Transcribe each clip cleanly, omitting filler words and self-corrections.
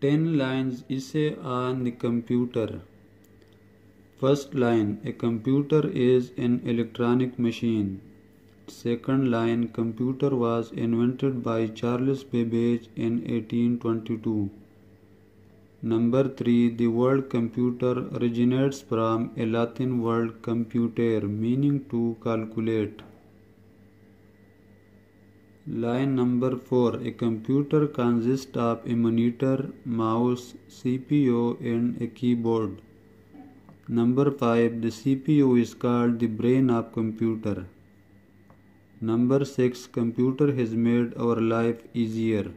10 lines essay on the computer. First line, a computer is an electronic machine. Second line, computer was invented by Charles Babbage in 1822. Number 3, the word computer originates from a Latin word computere, meaning to calculate. Line number 4, a computer consists of a monitor, mouse, CPU and a keyboard. Number 5, the CPU is called the brain of computer. Number 6, computer has made our life easier.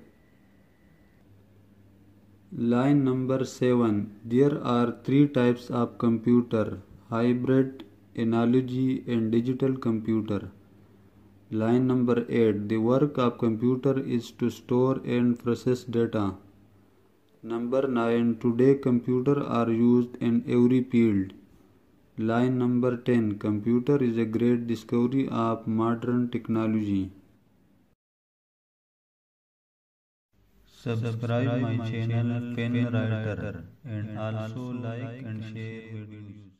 Line number 7, there are 3 types of computer: hybrid, analogy and digital computer. Line number 8, the work of computer is to store and process data. Number 9, today computers are used in every field. Line number 10, computer is a great discovery of modern technology. Subscribe my channel Pen Writer and also like and share videos.